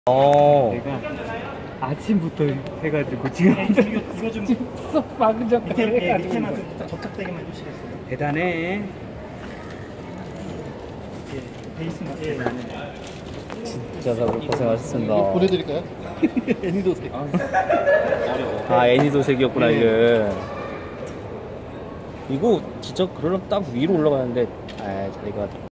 내가 아침부터 해가지고 지금 이거 좀 쏙 방정 밑에만 좀 접착되게만 해주시겠어요? 대단해. 베이스만 진짜 다들 고생하셨습니다. 보내드릴까요? 애니도색. 아, 애니도색이었구나, 이게. 이거 진짜 그러려면 딱 위로 올라가는데, 아, 자기가